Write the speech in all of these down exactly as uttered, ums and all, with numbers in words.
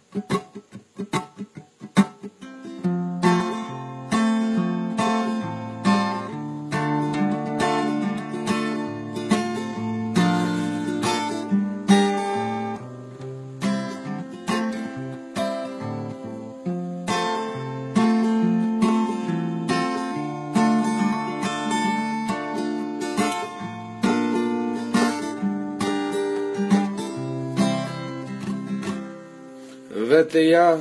Vete ya,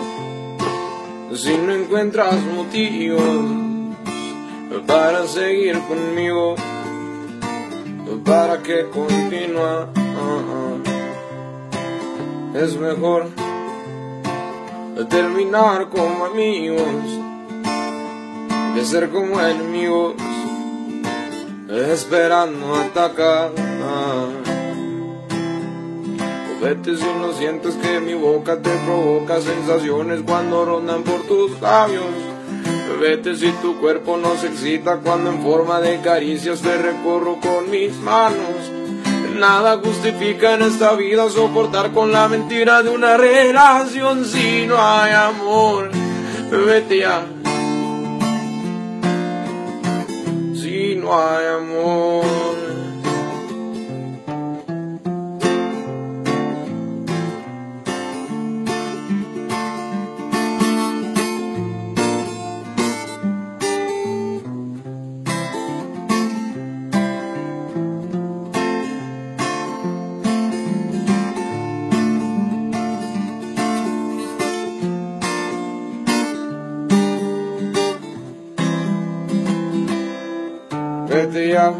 si no encuentras motivos para seguir conmigo, para que continúa. Es mejor terminar como amigos que ser como enemigos, esperando atacar. Vete si no sientes que mi boca te provoca sensaciones cuando rondan por tus labios. Vete si tu cuerpo no se excita cuando en forma de caricias te recorro con mis manos. Nada justifica en esta vida soportar con la mentira de una relación si no hay amor. Vete ya, si no hay amor. Vete ya,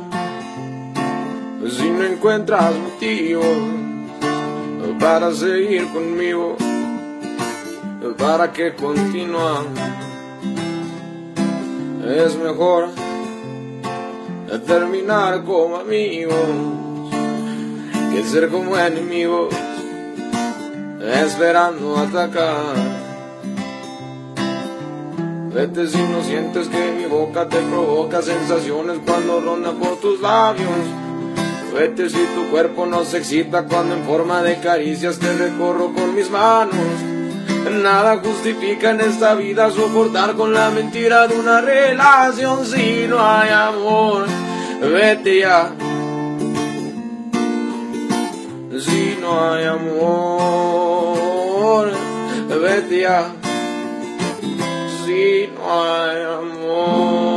si no encuentras motivos para seguir conmigo, para que continúan. Es mejor terminar como amigos que ser como enemigos, esperando atacar. Vete si no sientes que mi boca te provoca sensaciones cuando ronda por tus labios. Vete si tu cuerpo no se excita cuando en forma de caricias te recorro con mis manos. Nada justifica en esta vida soportar con la mentira de una relación si no hay amor. Vete ya, si no hay amor. Vete ya, si no hay amor.